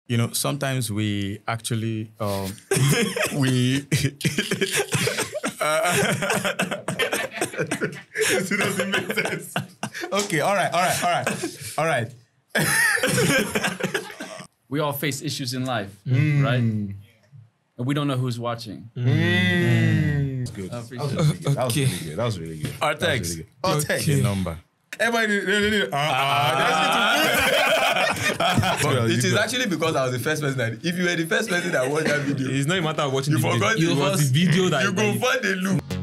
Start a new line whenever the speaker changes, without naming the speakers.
you know, sometimes we actually we. It doesn't make sense. Okay, all right.
We all face issues in life, right? And we don't know who's watching.
That's good. That was really good.
Our text.
The number.
Everybody.
It is actually because I was the first person that, if you were the first person that watched that video,
It's not a matter of watching
you
the
forgot
video.
it was
the video that
you go find the loop.